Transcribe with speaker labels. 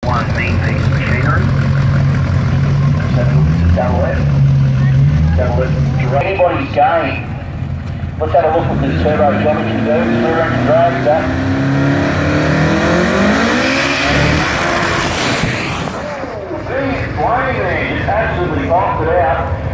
Speaker 1: one main piece of machinery. Let's have a look at the double F. Double F direct. Anybody's game. Let's have a look at this turbo geometry do. Rear end drag that. Big plane there, just absolutely bombed it out.